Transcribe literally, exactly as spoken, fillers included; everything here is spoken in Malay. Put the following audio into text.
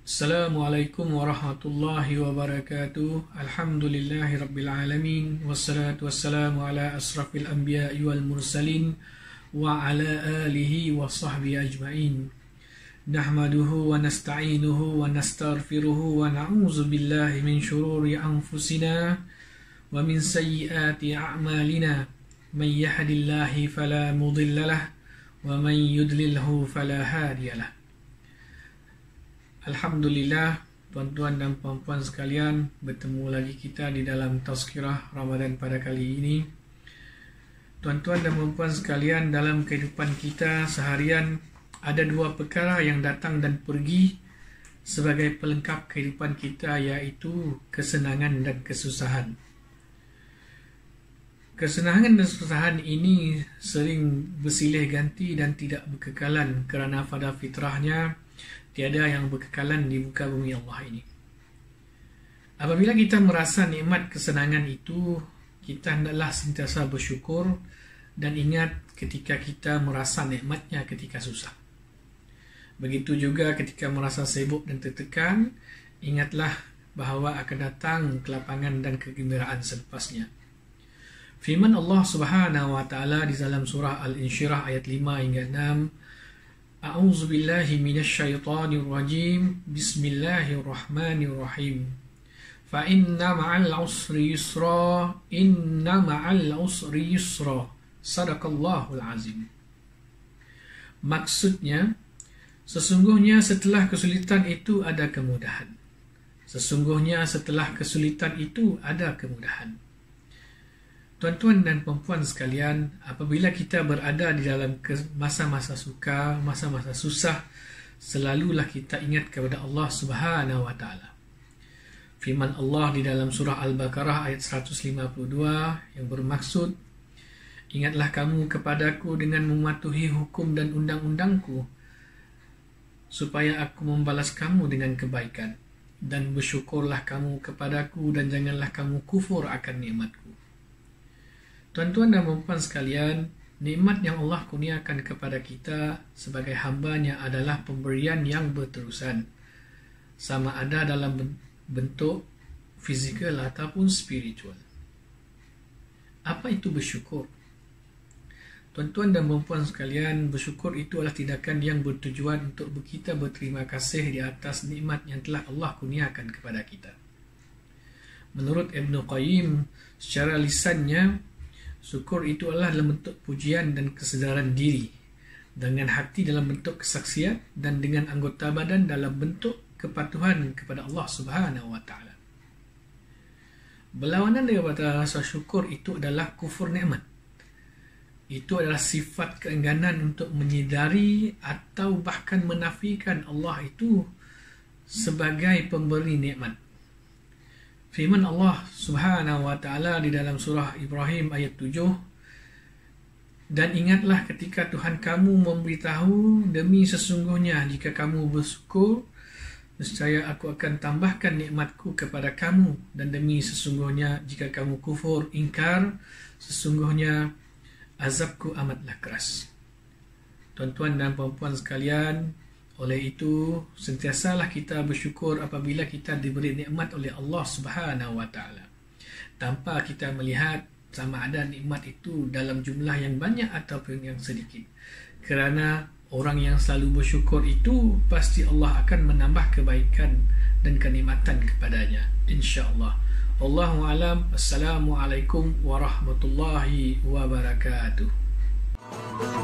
Assalamualaikum warahmatullahi wabarakatuh. Alhamdulillahi rabbil alamin. Wassalatu wassalamu ala asrafil anbiya'i wal mursalin wa ala alihi wa sahbihi ajma'in. Nahmaduhu wa nasta'inuhu wa nastaghfiruhu wa na'udzu billahi min syururi anfusina wa min sayyiati a'malina. Man yahdihillahu fala mudilla lahu wa man yudlilhu fala hadiya lahu. Alhamdulillah, tuan-tuan dan puan-puan sekalian, bertemu lagi kita di dalam Tazkirah Ramadan pada kali ini. Tuan-tuan dan puan-puan sekalian, dalam kehidupan kita seharian ada dua perkara yang datang dan pergi sebagai pelengkap kehidupan kita, iaitu kesenangan dan kesusahan. Kesenangan dan kesusahan ini sering bersilih ganti dan tidak berkekalan, kerana pada fitrahnya tiada yang berkekalan di muka bumi Allah ini. Apabila kita merasa nikmat kesenangan itu, kita hendaklah sentiasa bersyukur dan ingat ketika kita merasa nikmatnya ketika susah. Begitu juga ketika merasa sibuk dan tertekan, ingatlah bahawa akan datang kelapangan dan kegembiraan selepasnya. Firman Allah Subhanahu wa taala di dalam surah Al-Insyirah ayat lima hingga enam, A'udzu billahi minasy syaithanir rajim. Bismillahirrahmanirrahim. Fa inna ma'al usri yusra, inna ma'al usri yusra. Shadaqallahul azim. Maksudnya, sesungguhnya setelah kesulitan itu ada kemudahan. Sesungguhnya setelah kesulitan itu ada kemudahan. Tuan-tuan dan perempuan sekalian, apabila kita berada di dalam masa-masa suka, masa-masa susah, selalulah kita ingat kepada Allah Subhanahu wa taala. Firman Allah di dalam surah Al-Baqarah ayat seratus lima puluh dua yang bermaksud, ingatlah kamu kepadaku dengan mematuhi hukum dan undang-undangku, supaya aku membalas kamu dengan kebaikan, dan bersyukurlah kamu kepadaku dan janganlah kamu kufur akan nikmatku. Tuan-tuan dan puan sekalian, nikmat yang Allah kurniakan kepada kita sebagai hamba-Nya adalah pemberian yang berterusan, sama ada dalam bentuk fizikal ataupun spiritual. Apa itu bersyukur? Tuan-tuan dan puan sekalian, bersyukur itu adalah tindakan yang bertujuan untuk kita berterima kasih di atas nikmat yang telah Allah kurniakan kepada kita. Menurut Ibn Qayyim, secara lisannya, syukur itu adalah dalam bentuk pujian dan kesedaran diri, dengan hati dalam bentuk kesaksian, dan dengan anggota badan dalam bentuk kepatuhan kepada Allah Subhanahu wa taala. Berlawanan daripada rasa syukur itu adalah kufur nikmat. Itu adalah sifat keengganan untuk menyedari atau bahkan menafikan Allah itu sebagai pemberi nikmat. Firman Allah Subhanahu wa taala di dalam surah Ibrahim ayat tujuh, dan ingatlah ketika Tuhan kamu memberitahu, demi sesungguhnya jika kamu bersyukur, nescaya aku akan tambahkan nikmatku kepada kamu, dan demi sesungguhnya jika kamu kufur ingkar, sesungguhnya azabku amatlah keras. Tuan-tuan dan puan-puan sekalian, oleh itu, sentiasalah kita bersyukur apabila kita diberi nikmat oleh Allah Subhanahu wa taala, tanpa kita melihat sama ada nikmat itu dalam jumlah yang banyak ataupun yang sedikit. Kerana orang yang selalu bersyukur itu, pasti Allah akan menambah kebaikan dan kenikmatan kepadanya, insya-Allah. Wallahu a'lam. Assalamualaikum warahmatullahi wabarakatuh.